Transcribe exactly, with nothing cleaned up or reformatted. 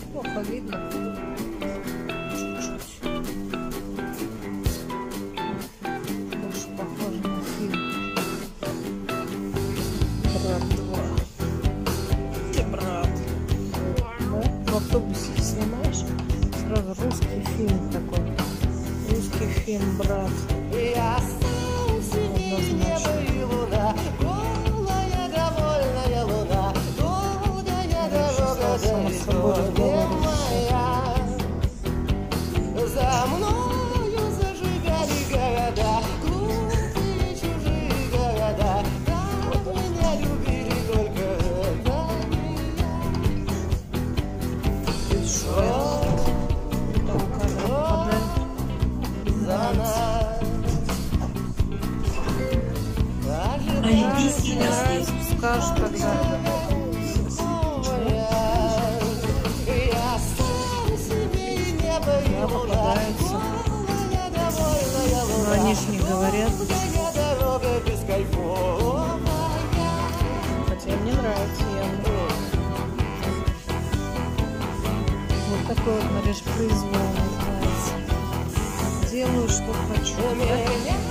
Плохо видно. Чуть-чуть. Больше похоже на фильм «Брат два». Ты брат. Да? В автобусе снимаешь? Сразу русский фильм такой. Русский фильм «Брат». За мною зажигали города, глупые чужие города. Там меня любили только за нас. Олимпийский наследник. Скажешь тогда. Да, попадаются. Но они ж не говорят. Хотя мне нравится явно. Вот такой вот, Мариш, произвол называется. Делаю, что хочу. Да?